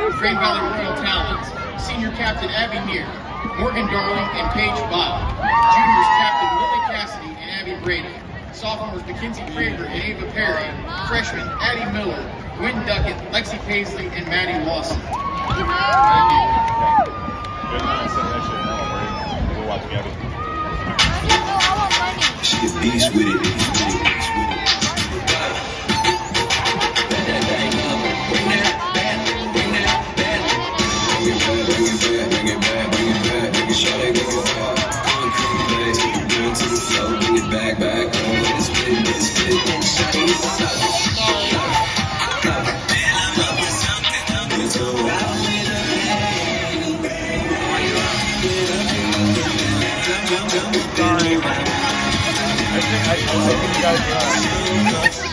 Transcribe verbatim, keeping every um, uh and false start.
Great Valley Royal Talents, Senior Captain Abby Meir, Morgan Darling, and Paige Bott. Juniors Captain Lily Cassidy and Abby Brady. Sophomores Mackenzie Craver and Ava Perry. Freshmen Addie Miller, Gwen Duckett, Lexi Paisley, and Maddie Lawson. She a beast with it. Sorry. I think I, I think you guys are.